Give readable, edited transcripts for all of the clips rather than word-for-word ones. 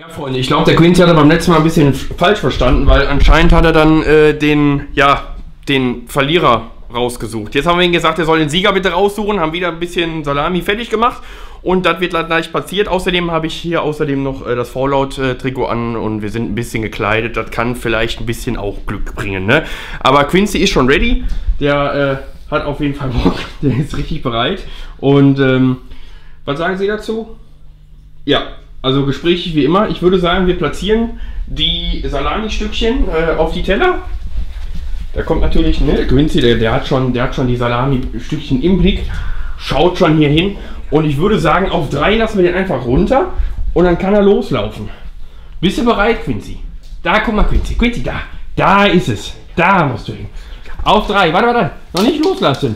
Ja, Freunde, ich glaube, der Quincy hat er beim letzten Mal ein bisschen falsch verstanden, weil anscheinend hat er dann den Verlierer rausgesucht. Jetzt haben wir ihm gesagt, er soll den Sieger bitte raussuchen, haben wieder ein bisschen Salami fertig gemacht und das wird gleich passiert. Außerdem habe ich hier noch das Fallout-Trikot an und wir sind ein bisschen gekleidet. Das kann vielleicht ein bisschen auch Glück bringen, ne? Aber Quincy ist schon ready, der hat auf jeden Fall Bock, der ist richtig bereit. Und was sagen Sie dazu? Ja. Also gesprächig wie immer. Ich würde sagen, wir platzieren die Salami-Stückchen auf die Teller. Da kommt natürlich, ne, Quincy, der hat schon die Salami-Stückchen im Blick. Schaut schon hier hin. Und ich würde sagen, auf 3 lassen wir den einfach runter. Und dann kann er loslaufen. Bist du bereit, Quincy? Da, guck mal, Quincy. Quincy, da. Da ist es. Da musst du hin. Auf 3. Warte. Noch nicht loslassen.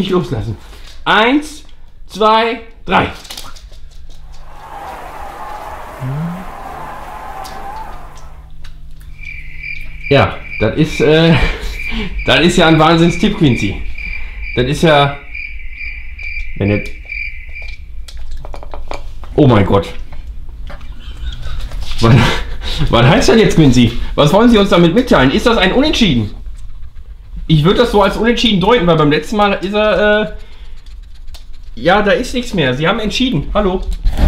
1, 2, 3. Ja, das ist ja ein Wahnsinnstipp, Quincy. Das ist ja... Oh mein Gott. Was heißt das jetzt, Quincy? Was wollen Sie uns damit mitteilen? Ist das ein Unentschieden? Ich würde das so als Unentschieden deuten, weil beim letzten Mal ist er... Ja, da ist nichts mehr. Sie haben entschieden. Hallo.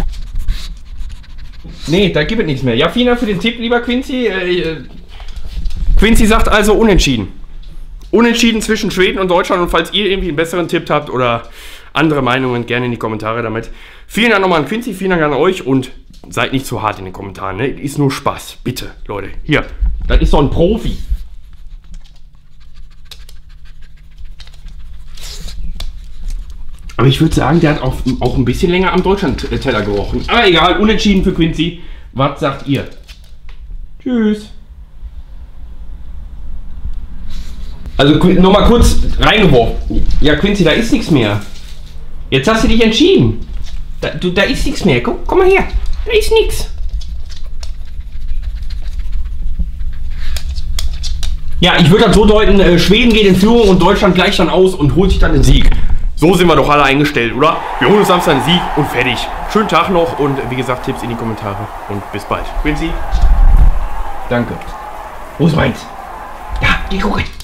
Nee, da gibt es nichts mehr. Ja, vielen Dank für den Tipp, lieber Quincy. Quincy sagt also unentschieden. Unentschieden zwischen Schweden und Deutschland. Und falls ihr irgendwie einen besseren Tipp habt oder andere Meinungen, gerne in die Kommentare damit. Vielen Dank nochmal an Quincy, vielen Dank an euch und seid nicht zu hart in den Kommentaren. Ne? Ist nur Spaß. Bitte, Leute. Hier, das ist doch ein Profi. Aber ich würde sagen, der hat auch ein bisschen länger am Deutschland-Teller gerochen. Aber egal, unentschieden für Quincy. Was sagt ihr? Tschüss. Also nochmal kurz reingeworfen. Ja, Quincy, da ist nichts mehr. Jetzt hast du dich entschieden. Da ist nichts mehr. Komm mal her. Da ist nichts. Ja, ich würde das so deuten, Schweden geht in Führung und Deutschland gleicht dann aus und holt sich dann den Sieg. So sind wir doch alle eingestellt, oder? Wir holen uns Samstag einen Sieg und fertig. Schönen Tag noch und wie gesagt, Tipps in die Kommentare und bis bald. Quincy, danke. Wo ist meins? Da, die gucken.